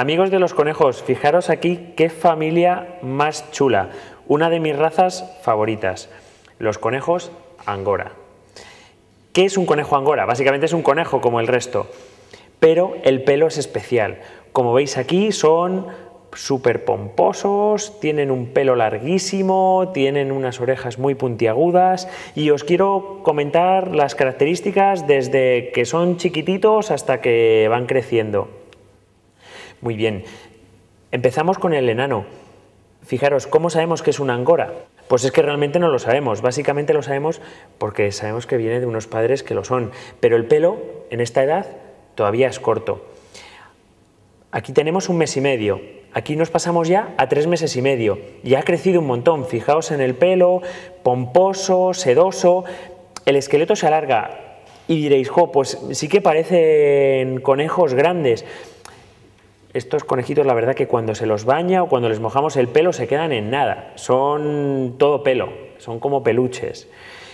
Amigos de los conejos, fijaros aquí qué familia más chula. Una de mis razas favoritas, los conejos Angora. ¿Qué es un conejo Angora? Básicamente es un conejo como el resto, pero el pelo es especial. Como veis aquí son súper pomposos, tienen un pelo larguísimo, tienen unas orejas muy puntiagudas y os quiero comentar las características desde que son chiquititos hasta que van creciendo. Muy bien, empezamos con el enano. Fijaros, ¿cómo sabemos que es un angora? Pues es que realmente no lo sabemos, básicamente lo sabemos porque sabemos que viene de unos padres que lo son, pero el pelo en esta edad todavía es corto. Aquí tenemos 1 mes y medio, aquí nos pasamos ya a 3 meses y medio, ya ha crecido un montón, fijaos en el pelo, pomposo, sedoso, el esqueleto se alarga y diréis, jo, pues sí que parecen conejos grandes. Estos conejitos, la verdad que cuando se los baña o cuando les mojamos el pelo se quedan en nada, son todo pelo, son como peluches.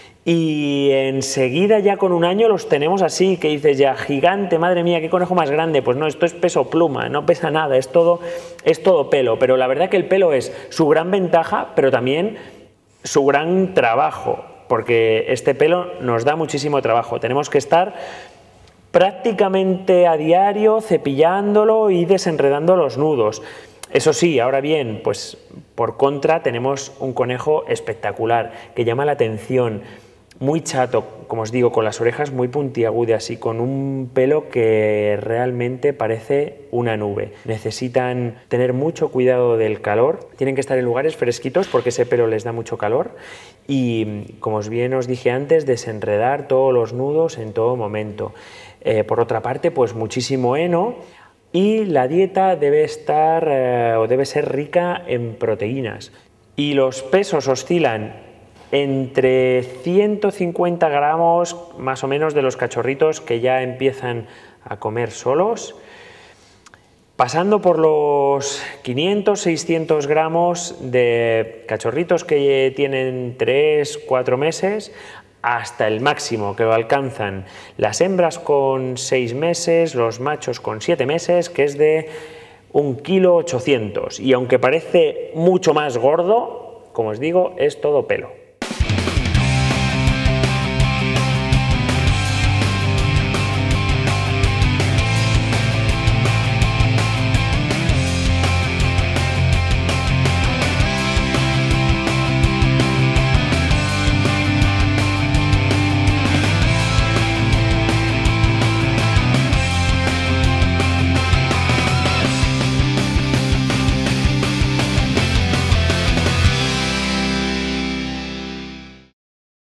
Y enseguida ya con 1 año los tenemos así, que dices ya, gigante, madre mía, qué conejo más grande. Pues no, esto es peso pluma, no pesa nada, es todo pelo. Pero la verdad que el pelo es su gran ventaja, pero también su gran trabajo, porque este pelo nos da muchísimo trabajo. Tenemos que estar prácticamente a diario cepillándolo y desenredando los nudos. Eso sí, ahora bien, pues por contra tenemos un conejo espectacular que llama la atención, muy chato, como os digo, con las orejas muy puntiagudas y con un pelo que realmente parece una nube. Necesitan tener mucho cuidado del calor, tienen que estar en lugares fresquitos porque ese pelo les da mucho calor y, como bien os dije antes, desenredar todos los nudos en todo momento. Por otra parte, pues muchísimo heno y la dieta debe estar o debe ser rica en proteínas. Y los pesos oscilan entre 150 gramos más o menos de los cachorritos que ya empiezan a comer solos, pasando por los 500-600 gramos de cachorritos que tienen 3-4 meses, hasta el máximo que lo alcanzan las hembras con 6 meses, los machos con 7 meses, que es de 1,8 kg. Y aunque parece mucho más gordo, como os digo, es todo pelo.